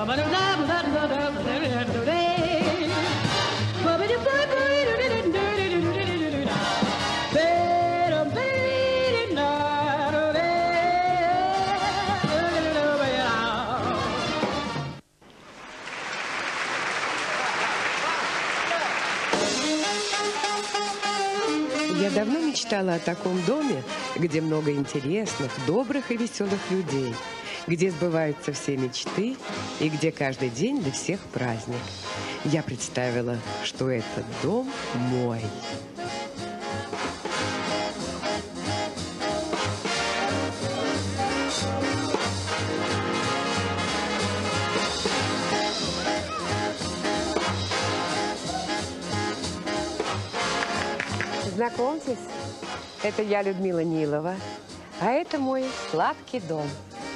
Я давно мечтала о таком доме, где много интересных, добрых и веселых людей, где сбываются все мечты и где каждый день для всех праздник. Я представила, что этот дом мой. Знакомьтесь, это я, Людмила Нилова, а это мой сладкий дом.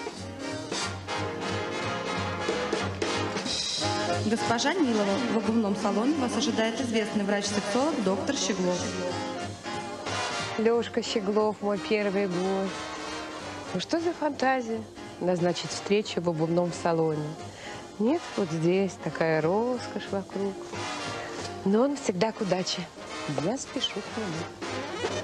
Госпожа Нилова, в обувном салоне вас ожидает известный врач-сексолог доктор Щеглов. Лёшка Щеглов, мой первый гость. Ну что за фантазия? Назначить встречу в обувном салоне. Нет, вот здесь такая роскошь вокруг. Но он всегда к удаче. Я спешу к нему.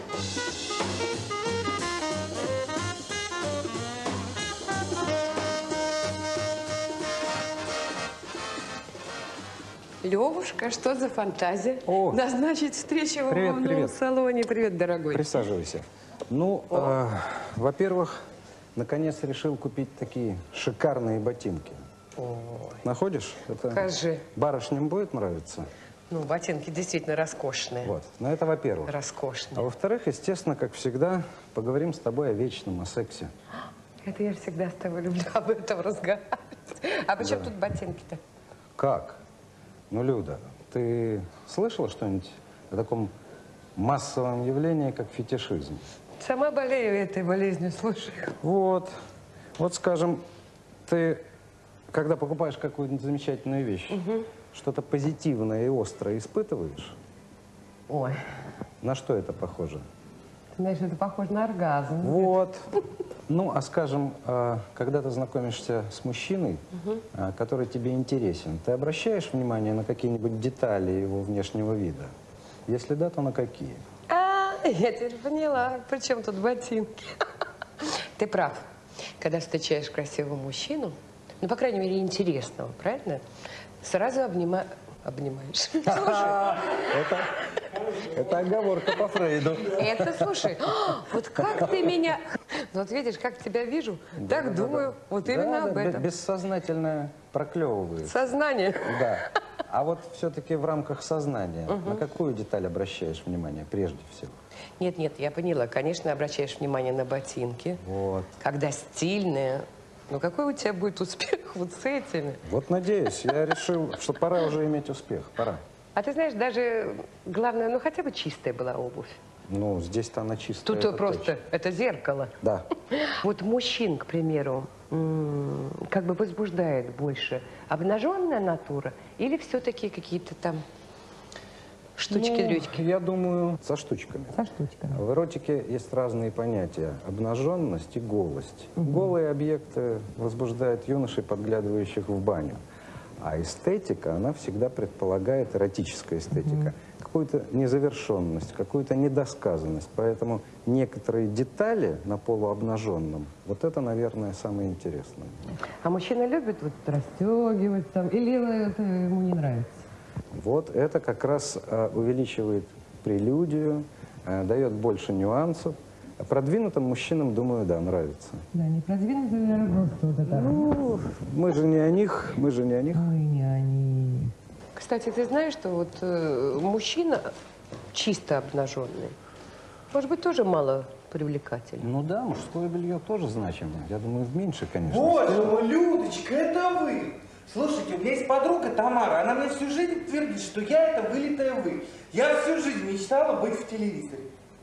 Левушка, что за фантазия? О, назначить встречу в обувном салоне. Привет, дорогой. Присаживайся. Ну, во-первых, наконец решил купить такие шикарные ботинки. Ой. Находишь? Это покажи. Барышням будет нравиться? Ну, ботинки действительно роскошные. Вот. Но это во-первых. Роскошные. А во-вторых, естественно, как всегда, поговорим с тобой о вечном, о сексе. Это я всегда с тобой люблю об этом разговаривать. А почему тут ботинки-то? Как? Ну, Люда, ты слышала что-нибудь о таком массовом явлении, как фетишизм? Сама болею этой болезнью, слушай. Вот. Вот, скажем, ты, когда покупаешь какую-нибудь замечательную вещь, что-то позитивное и острое испытываешь? Ой. На что это похоже? Ты знаешь, это похоже на оргазм. Вот. Ну, а скажем, когда ты знакомишься с мужчиной, который тебе интересен, ты обращаешь внимание на какие-нибудь детали его внешнего вида? Если да, то на какие? Я теперь поняла. При чем тут ботинки? Ты прав. Когда встречаешь красивого мужчину, ну, по крайней мере, интересного, правильно? Сразу обнимаешь. Слушай. Это оговорка по Фрейду. Это, слушай, вот как ты меня... Ну, вот видишь, как тебя вижу, так думаю, вот именно об этом. Бессознательно проклевывает. Сознание. Да. А вот все-таки в рамках сознания, на какую деталь обращаешь внимание прежде всего? Нет, я поняла. Конечно, обращаешь внимание на ботинки. Вот. Когда стильные. Ну, какой у тебя будет успех вот с этими? Вот надеюсь. Я решил, что пора уже иметь успех. Пора. А ты знаешь, даже главное, ну, хотя бы чистая была обувь. Ну, здесь-то она чистая. Тут просто, это зеркало. Да. Вот мужчин, к примеру, как бы возбуждает больше обнаженная натура или все-таки какие-то там штучки-дрючки? Ну, я думаю, со штучками. Со штучками. В эротике есть разные понятия. Обнаженность и голость. Голые объекты возбуждают юношей, подглядывающих в баню. А эстетика, она всегда предполагает, эротическая эстетика, какую-то незавершенность, какую-то недосказанность. Поэтому некоторые детали на полуобнаженном, вот это, наверное, самое интересное. А мужчина любит вот расстегивать там, или это ему не нравится? Вот это как раз увеличивает прелюдию, дает больше нюансов. А продвинутым мужчинам, думаю, да, нравится. Да, не продвинутым, наверное, просто вот это. Ну, мы же не о них, мы же не о них. Ой, не они. Кстати, ты знаешь, что вот мужчина чисто обнаженный, может быть, тоже мало привлекательный? Ну да, мужское белье тоже значимо. Я думаю, в меньше, конечно. Боже мой, Людочка, это вы! Слушайте, у меня есть подруга Тамара, она мне всю жизнь твердит, что я это вылитая вы. Я всю жизнь мечтала быть в телевизоре.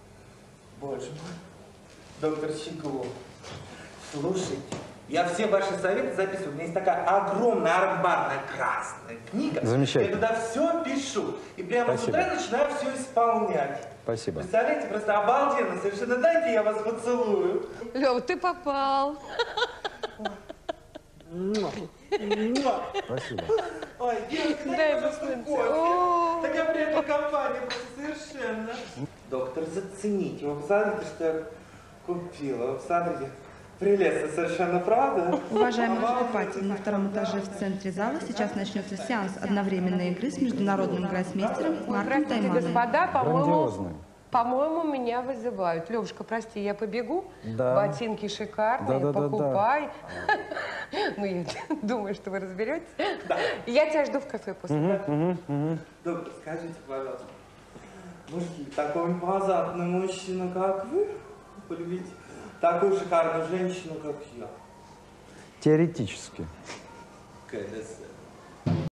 Боже мой, доктор Щеглов, слушайте, я все ваши советы записываю. У меня есть такая огромная арбатная красная книга. Замечательно. Я туда все пишу. И прямо с утра начинаю все исполнять. Спасибо. Представляете, просто обалденно совершенно. Дайте я вас поцелую. Лёва, ты попал. Спасибо. Ой, девушка, Дай дай, пожалуйста, посмотреть. кофе. О. Такая приятная компания, просто совершенно. Доктор, зацените. Вы посмотрите, что я купила. Вы посмотрите. Прелестно совершенно, правда? Уважаемые покупатели, на втором этаже в центре зала сейчас начнется сеанс одновременной игры с международным гроссмейстером Ой, Марком простите, Тайманом. господа, Грандиозный. по-моему, меня вызывают. Левушка, прости, я побегу. Да. Ботинки шикарные, Да-да-да-да. покупай. Ну, я думаю, что вы разберетесь. Я тебя жду в кафе после. Доктор, скажите, пожалуйста, мужики, такой импозантный мужчина, как вы, полюбите такую шикарную женщину, как я. Теоретически. КДС.